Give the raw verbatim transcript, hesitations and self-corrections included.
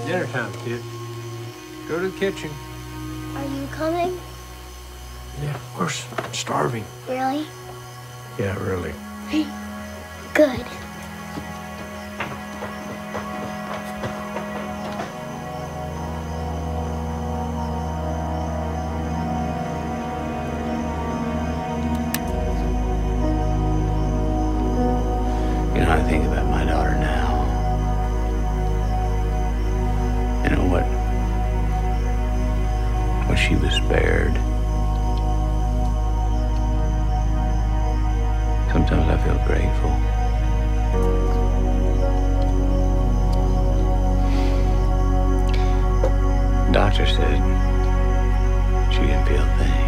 Dinner time, kid. Go to the kitchen. Are you coming? Yeah, of course. I'm starving. Really? Yeah, really. Good. You know, I think about my daughter now. You know what? What she was spared. Sometimes I feel grateful. Doctor said she didn't feel a thing.